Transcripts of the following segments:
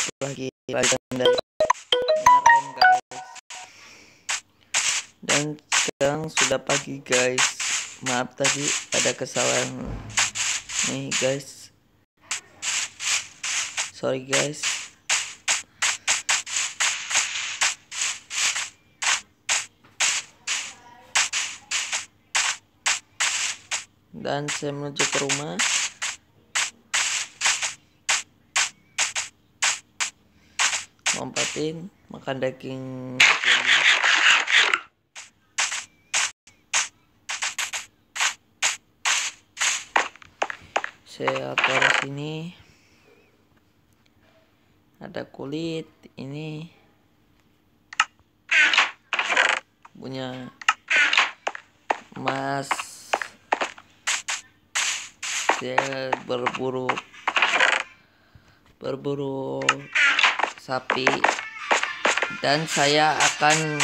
lagi dari kemarin guys. Dan sekarang sudah pagi guys. Maaf tadi ada kesalahan nih guys. Sorry guys. Dan saya menuju ke rumah. Ngompatin makan daging jelly. Saya taruh sini. Ada kulit ini punya Mas. Saya berburu sapi dan saya akan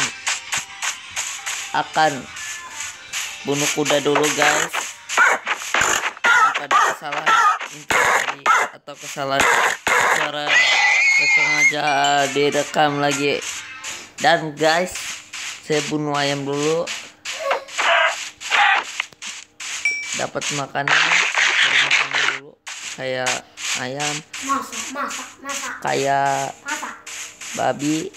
bunuh kuda dulu guys. Pada kesalahan tadi atau kesalahan suara sengaja direkam lagi. Dan guys, saya bunuh ayam dulu. Dapat makanan dulu kayak ayam, kayak babi,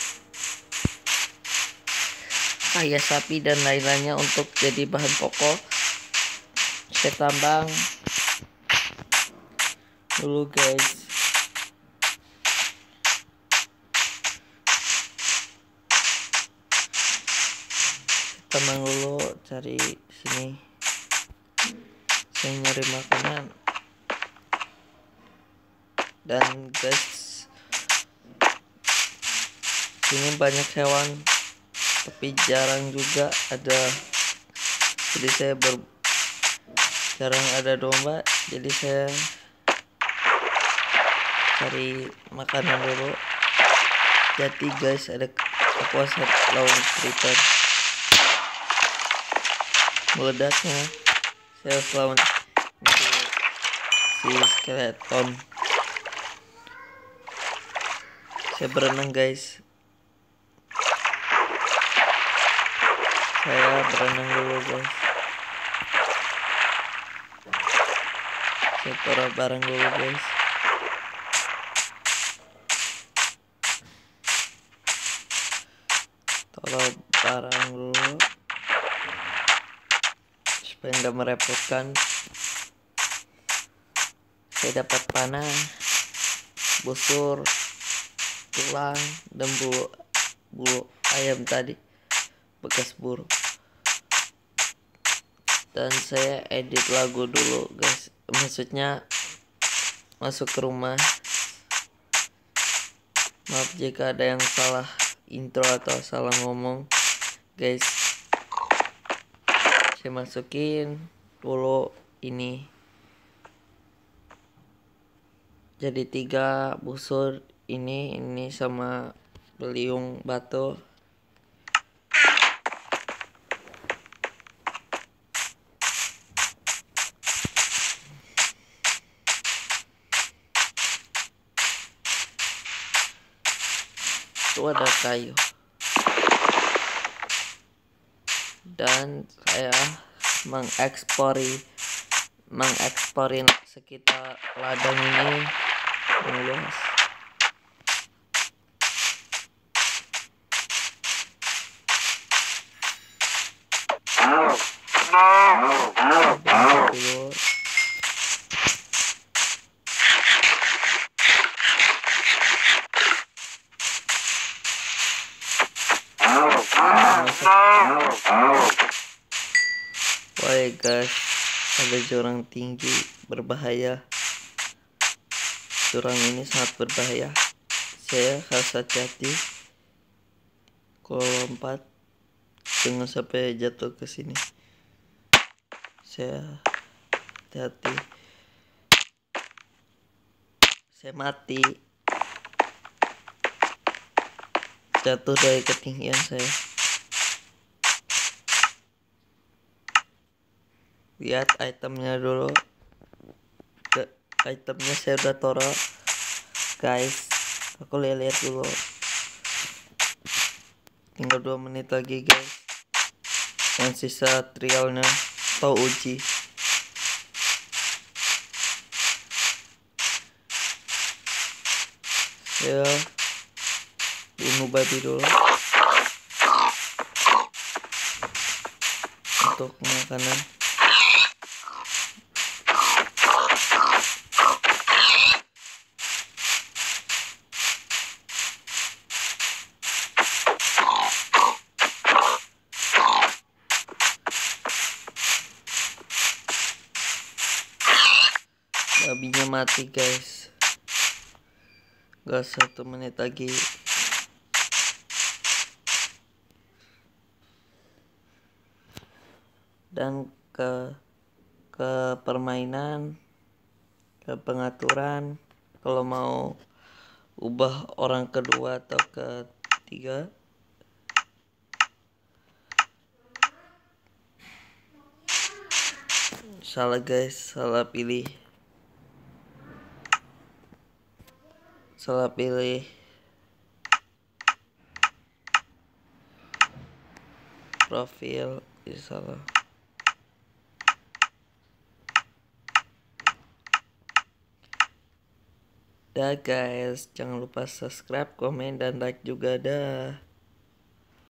kayak sapi dan lain-lainnya untuk jadi bahan pokok. Saya tambang dulu guys. Tambang dulu, cari sini. Saya nyari makanan. Dan guys, sini banyak hewan tapi jarang juga ada. Jadi saya jarang ada domba, jadi saya cari makanan dulu. Jadi guys, ada kapuasat lawan creeper. Meledaknya saya harus lawan si skeleton. Saya berenang guys. Saya berenang dulu guys. Saya taruh barang dulu guys. Taruh barang dulu supaya nggak merepotkan. Saya dapat panah, busur, tulang, dan bulu ayam tadi bekas buru. Dan saya edit lagu dulu guys, maksudnya masuk ke rumah. Maaf jika ada yang salah intro atau salah ngomong guys. Saya masukin dulu ini jadi 3 busur ini sama beliung batu. Itu ada kayu. Dan saya mengeksporin sekitar ladang ini yang luas. Woi guys, ada jurang tinggi berbahaya. Jurang ini sangat berbahaya. Saya harus hati-hati kalau lompat, jangan sampai jatuh ke sini. Saya hati-hati. Saya mati. Jatuh dari ketinggian saya. Lihat itemnya dulu. Itemnya saya udah taruh guys. Aku lihat dulu. Tinggal 2 menit lagi guys. Dan sisa trialnya atau uji. Ya, bunuh babi dulu untuk makanan. Babinya mati guys. Gak 1 menit lagi. Dan ke permainan, ke pengaturan, kalau mau ubah orang kedua atau ketiga, salah guys, salah pilih profil, salah. Dah guys, jangan lupa subscribe, komen, dan like juga dah.